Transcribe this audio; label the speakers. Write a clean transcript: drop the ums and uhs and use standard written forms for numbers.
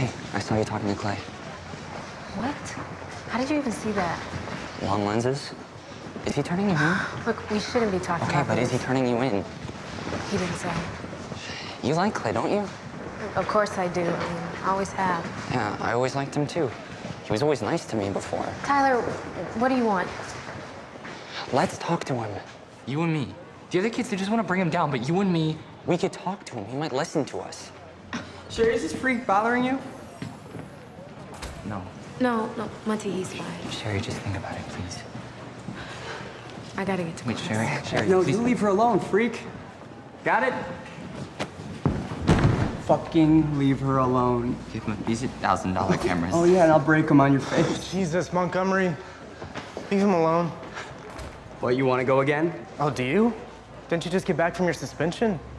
Speaker 1: Hey, I saw you talking to Clay.
Speaker 2: What? How did you even see that?
Speaker 1: Long lenses? Is he turning you in?
Speaker 2: Look, we shouldn't be talking
Speaker 1: Okay,
Speaker 2: about
Speaker 1: but
Speaker 2: this.
Speaker 1: is he turning you in?
Speaker 2: He didn't say.
Speaker 1: You like Clay, don't you?
Speaker 2: Of course I do. I mean, I always have.
Speaker 1: Yeah, I always liked him too. He was always nice to me before.
Speaker 2: Tyler, what do you want?
Speaker 1: Let's talk to him.
Speaker 3: You and me. The other kids, they just want to bring him down, but you and me...
Speaker 1: We could talk to him. He might listen to us.
Speaker 4: Sherry, is this freak bothering you?
Speaker 3: No.
Speaker 2: No, Monty, he's fine.
Speaker 3: Sherry, just think about it, please.
Speaker 2: I gotta get to
Speaker 3: Wait,
Speaker 2: class.
Speaker 3: Sherry,
Speaker 4: No,
Speaker 3: please.
Speaker 4: you leave her alone, freak. Got it? Fucking leave her alone.
Speaker 3: Give him these $1,000 cameras.
Speaker 4: Oh, yeah, and I'll break them on your face.
Speaker 5: Jesus, Montgomery. Leave him alone.
Speaker 4: What, you want to go again?
Speaker 5: Oh, do you? Didn't you just get back from your suspension?